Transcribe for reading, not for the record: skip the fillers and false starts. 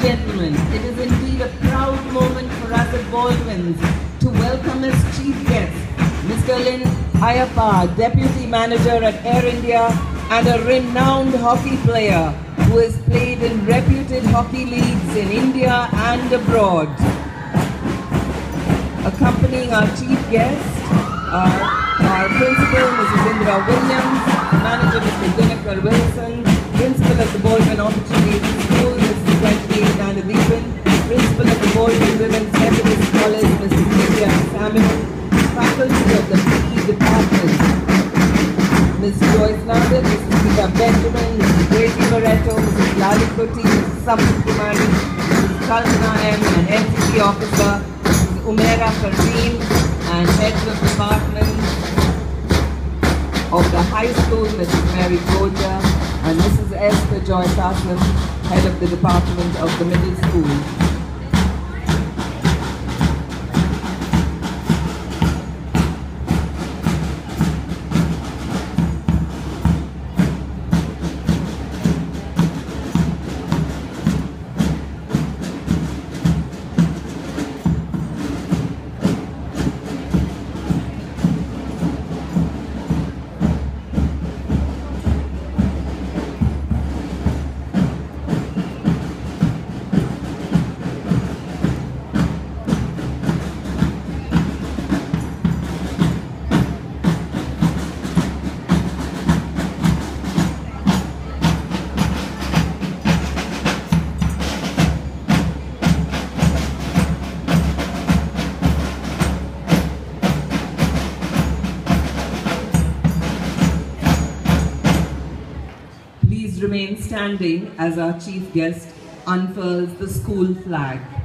gentlemen, it is indeed a proud moment for us at Baldwins to welcome as chief guest Mr. Lin Ayappa, Deputy Manager at Air India and a renowned hockey player who has played in reputed hockey leagues in India and abroad. Accompanying our chief guest are our principal, Mrs. Indra Williams, manager, Mr. Dinakar Wilson, principal of the Baldwin Opportunity School, Mrs. 28 Nanadipin, principal of the Baldwin Women's Methodist College, Mrs. Lydia Samuel, faculty of the PE department, Ms. Joyce Nader, Mrs. Sita Benjamin, Mrs. Grady Moretto, Mrs. Lali Kuti, Mrs. Samit Kumari, Mrs. Kalpana M, an NCC officer, Mrs. Umera Parveen, and heads of departments of the high school, Mrs. Mary Goja, and Mrs. Esther Joy Tasman, head of the department of the middle school. Please remain standing as our chief guest unfurls the school flag.